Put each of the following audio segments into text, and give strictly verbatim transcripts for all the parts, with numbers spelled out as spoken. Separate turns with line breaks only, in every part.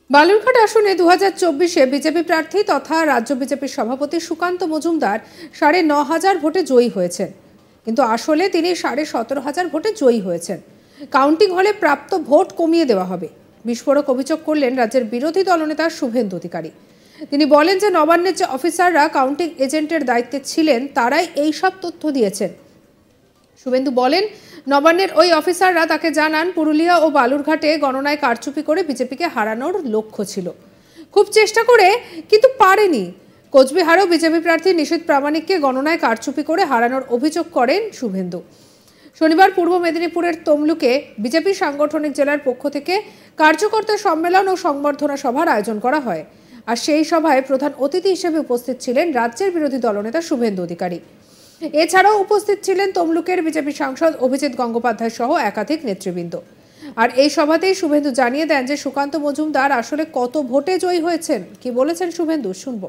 বালুরঘাট আসনে দু হাজার চব্বিশে বিজেপি প্রার্থী তথা রাজ্য বিজেপির সভাপতি সুকান্ত মজুমদার সাড়ে ন হাজার ভোটে জয়ী হয়েছেন, কিন্তু আসলে তিনি সাড়ে সতেরো হাজার ভোটে জয়ী হয়েছেন। কাউন্টিং হলে প্রাপ্ত ভোট কমিয়ে দেওয়া হবে, বিস্ফোরক অভিযোগ করলেন রাজ্যের বিরোধী দলনেতা শুভেন্দু অধিকারী। তিনি বলেন যে নবান্নের যে অফিসাররা কাউন্টিং এজেন্টের দায়িত্বে ছিলেন তারাই এই সব তথ্য দিয়েছেন। শুভেন্দু বলেন, নবান্নের ওই অফিসাররা তাকে জানান পুরুলিয়া ও বালুরঘাটে গণনায় কারচুপি করে বিজেপিকে হারানোর লক্ষ্য ছিল, খুব চেষ্টা করে কিন্তু পারেনি। কোচবিহারেও বিজেপি প্রার্থী নিশীথ প্রামাণিককে গণনায় কারচুপি করে হারানোর অভিযোগ করেন শুভেন্দু। শনিবার পূর্ব মেদিনীপুরের তমলুকে বিজেপি সাংগঠনিক জেলার পক্ষ থেকে কার্যকর্তা সম্মেলন ও সংবর্ধনা সভার আয়োজন করা হয়, আর সেই সভায় প্রধান অতিথি হিসেবে উপস্থিত ছিলেন রাজ্যের বিরোধী দলনেতা শুভেন্দু অধিকারী। এছাড়াও উপস্থিত ছিলেন তমলুকের বিজেপি সাংসদ অভিজিৎ গঙ্গোপাধ্যায় সহ একাধিক নেতৃবৃন্দ। আর এই সভাতেই শুভেন্দু জানিয়ে দেন যে সুকান্ত মজুমদার আসলে কত ভোটে জয়ী হয়েছেন। কি বলেছেন শুভেন্দু, শুনবো।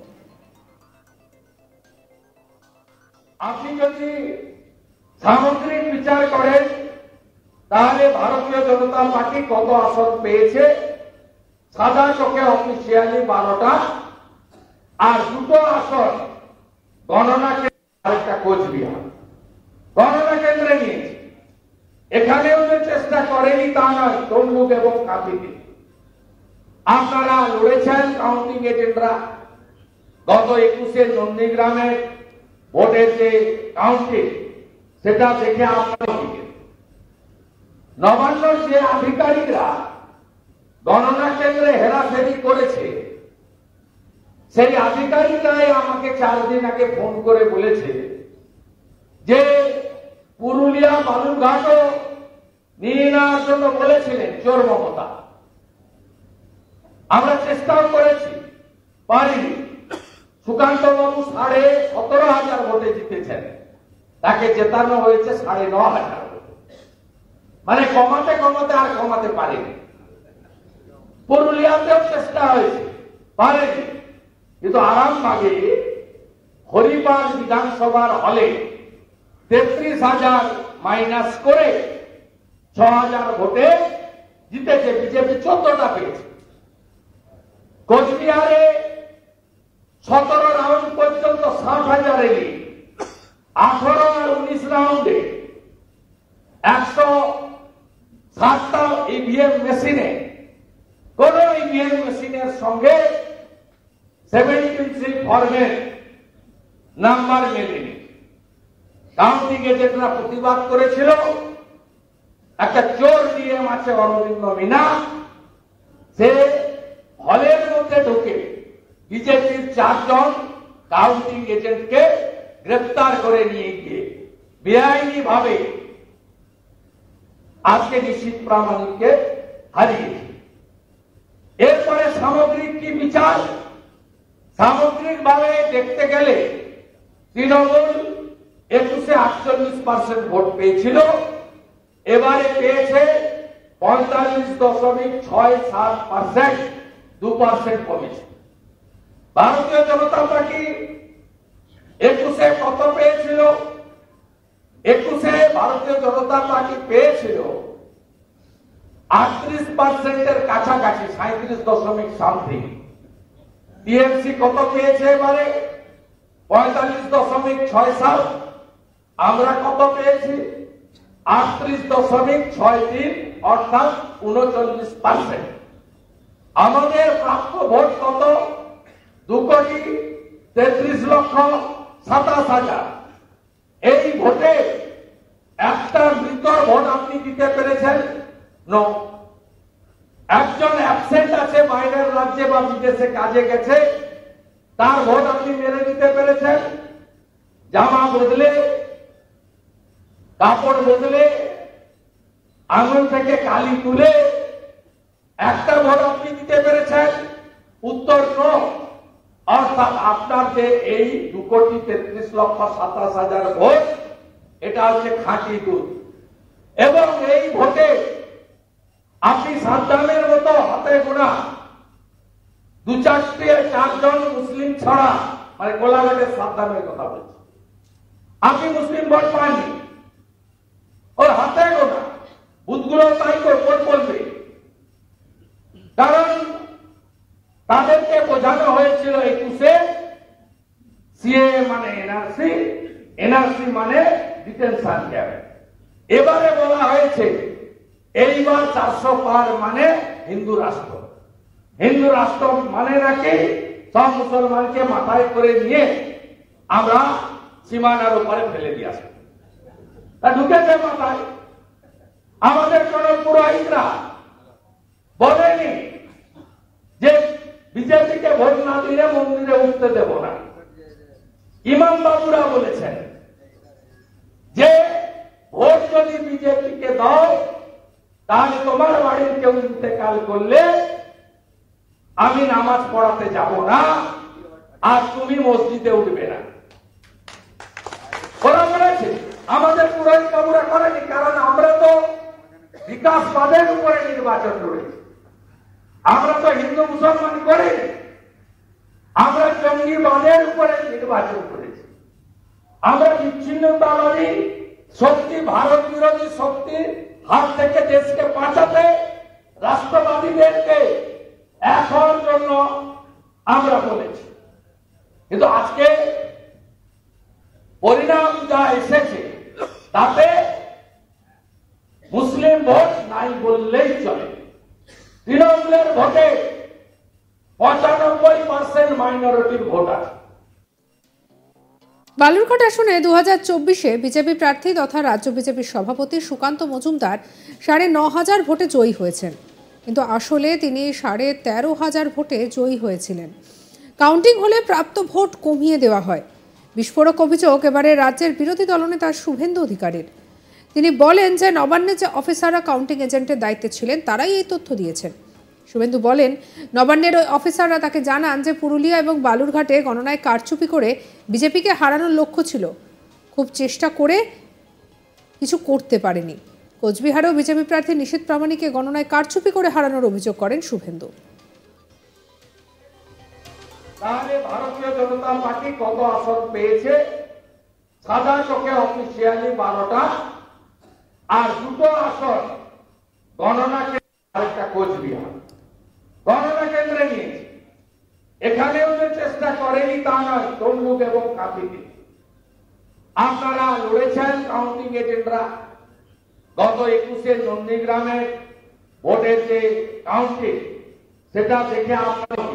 আপনি যদি সামগ্রিক বিচার করেন তাহলে ভারতীয় জনতা পার্টি কত আসন পেয়েছে, সাদা চোখে অফিসিয়ালি বারোটা, আর দুটো আসন গণনা আরেকটা কোচবিহার গণনা কেন্দ্রে নিয়েছে। এখানেও যে চেষ্টা করেনি তা নয়, তমলুক এবং কাঁথিতে আপনারা লড়েছেন কাউন্টিং এজেন্টরা। গত একুশে নন্দীগ্রামের ভোটের যে কাউন্টিং সেটা দেখে আপনারা নবান্নর যে আধিকারিকরা গণনা কেন্দ্রে হেরাফেরি করেছে, সেই আধিকারিকরাই আমাকে চার দিন আগে ফোন করে বলেছে যে পুরুলিয়া বালুরঘাটও নিয়ে নেওয়ার জন্য বলেছিলেন চোর মমতা। আমরা চেষ্টাও করেছি, পারিনি। সুকান্ত বাবু সাড়ে সতেরো হাজার ভোটে জিতেছেন, তাকে জেতানো হয়েছে সাড়ে ন হাজার ভোটে, মানে কমাতে কমাতে আর কমাতে পারেনি। পুরুলিয়াতেও চেষ্টা হয়েছে, পারেনি। কিন্তু আরামবাগে হরিপাল বিধানসভার হলে তেত্রিশ হাজার মাইনাস করে ছ হাজার ভোটে জিতেছে বিজেপি, চোদ্দটা পেয়েছে। কোচবিহারে সতেরো রাউন্ড পর্যন্ত ষাট হাজার এলি, আঠারো আর উনিশ রাউন্ডে একশো সাতটা ইভিএম মেশিনে কোন ইভিএম মেশিনের সঙ্গে সেভেন্টিন থ্রি ফর্মের নাম্বার মেলেনি। কাউন্টিং এজেন্টরা প্রতিবাদ করেছিল। একটা চোর ডিএম আছে অরবিন্দ মিনা, সে হলের মধ্যে ঢুকে বিজেপির চারজন কাউন্টিং এজেন্টকে গ্রেফতার করে নিয়ে গিয়ে বেআইনি ভাবে আজকে নিশীথ প্রামাণিককে হারিয়েছে। এরপরে সামগ্রিক কি বিচার? সামগ্রিক ভাবে দেখতে গেলে তৃণমূল একুশে আটচল্লিশ পার্সেন্ট ভোট পেয়েছিল, এবারে পেয়েছে পঁয়তাল্লিশ দশমিক ছয় সাত পার্সেন্ট, দু পার্সেন্ট কমেছে। ভারতীয় জনতা পার্টি একুশে কত পেয়েছিল? একুশে ভারতীয় জনতা পার্টি পেয়েছিল আটত্রিশ পার্সেন্টের কাছাকাছি, সাঁত্রিশ দশমিক সামথিং। টিএমসি কত পেয়েছে এবারে? পঁয়তাল্লিশ দশমিক ছয় সাত। আমরা কত পেয়েছি? আটত্রিশ দশমিক ছয় তিন, অর্থাৎ উনচল্লিশ পার্সেন্ট। আমাদের প্রাপ্ত ভোট কত? দু কোটি তেত্রিশ লক্ষ সাতাশ হাজার। এই ভোটে একটা মৃতর ভোট আপনি দিতে পেরেছেন? নো। একজন অ্যাবসেন্ট আছে, বাইরের রাজ্যে বা বিদেশে কাজে গেছে, তার ভোট আপনি মেরে দিতে পেরেছেন? জামা বদলে, কাপড় বদলে, আঙুল থেকে কালি তুলে একটা ভোট আপনি দিতে পেরেছেন? উত্তর নো। অর্থাৎ আপনার যে এই দু কোটি তেত্রিশ লক্ষ সাতাশ হাজার ভোট, এটা হচ্ছে খাঁটি দুধ। এবং এই ভোটে আপনি সাদ্দামের মতো হাতে গোনা দু চারটে চারজন মুসলিম ছাড়া, মানে কোলাঘাটের সাদ্দামের কথা বলছি, আপনি মুসলিম ভোট পাননি। ওর হাতে গোনা বুথগুলো তাই ভোট বলবে। কারণ তাদেরকে বোঝানো হয়েছিল একুশে সিএ মানে এনআরসি, এনআরসি মানে ডিটেনশন ক্যাম্প। এবারে বলা হয়েছে এইবার চারশো পার মানে হিন্দু রাষ্ট্র। হিন্দু রাষ্ট্র মানে নাকি সব মুসলমানকে মাথায় করে নিয়ে আমরা সীমানার উপরে ফেলে দিয়ে আসবো। তা ঢুকেছে মাথায়। আমাদের কোন পুরোহিতরা বলেনি যে বিজেপিকে ভোট না দিলে মন্দিরে উঠতে দেব না। ইমাম বাবুরা বলেছেন যে ভোট যদি বিজেপিকে দাও তাহলে তোমার বাড়ির কেউ ইন্তেকাল করলে আমি নামাজ পড়াতে যাব না, আর তুমি মসজিদে উঠবে না। ওরা বলেছে, আমাদের পুরোহিত বাবুরা করেনি, কারণ আমরা তো বিকাশবাদের উপরে নির্বাচন করেছি। আমরা তো হিন্দু মুসলমান করি, আমরা জঙ্গিবাদের উপরে নির্বাচন করেছি। আমরা বিচ্ছিন্নতাবাদী শক্তি, ভারত বিরোধী শক্তির হাত থেকে দেশকে বাঁচাতে রাষ্ট্রবাদীদেরকে এখন জন্য আমরা বলেছি। কিন্তু আজকে পরিণাম যা এসেছে তাতে মুসলিম ভোট নাই বললেই চলে। তৃণমূলের ভোটে পঁচানব্বই পার্সেন্ট মাইনরিটির ভোট আছে।
বালুরঘাট আসনে দু হাজার চব্বিশে বিজেপি প্রার্থী তথা রাজ্য বিজেপির সভাপতি সুকান্ত মজুমদার সাড়ে ন হাজার ভোটে জয়ী হয়েছেন, কিন্তু আসলে তিনি সাড়ে তেরো হাজার ভোটে জয়ী হয়েছিলেন। কাউন্টিং হলে প্রাপ্ত ভোট কমিয়ে দেওয়া হয়। বিস্ফোরক অভিযোগ এবারে রাজ্যের বিরোধী দলনেতা শুভেন্দু অধিকারীর। তিনি বলেন যে নবান্নের যে অফিসাররা কাউন্টিং এজেন্টের দায়িত্বে ছিলেন তারাই এই তথ্য দিয়েছেন। শুভেন্দু বলেন, নবান্নের ওই অফিসাররা তাকে জানান যে পুরুলিয়া এবং বালুরঘাটে গণনায় কারচুপি করে বিজেপিকে হারানোর লক্ষ্য ছিল, খুব চেষ্টা করে কিছু করতে পারেনি। কোচবিহারেও বিজেপি প্রার্থী নিশীথ প্রামাণিককে গণনায় কারচুপি করে হারানোর অভিযোগ করেন শুভেন্দু।
তাহলে ভারতীয় জনতা পার্টি কত আসন পেয়েছে? সাদা চোখে অফিসিয়ালি বারোটা, আর দুটো আসন গণনা কেন্দ্রে, আরেকটা কোচবিহার গণনা কেন্দ্রে নিয়েছে। এখানেও যে চেষ্টা করেনি তা নয়, তমলুক এবং কাঁথিতে আপনারা লড়েছেন কাউন্টিং এজেন্টরা। গত একুশে নন্দীগ্রামের ভোটের যে কাউন্টিং সেটা দেখে আপনারা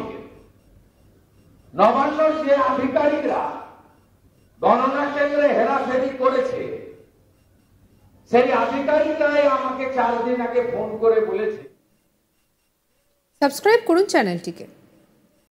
নবান্নর যে আধিকারিকরা গণনা কেন্দ্রে হেরাফেরি করেছে, সেই আধিকারিকরাই আমাকে চার দিন আগে ফোন করে বলেছে।
সাবস্ক্রাইব করুন চ্যানেলটিকে।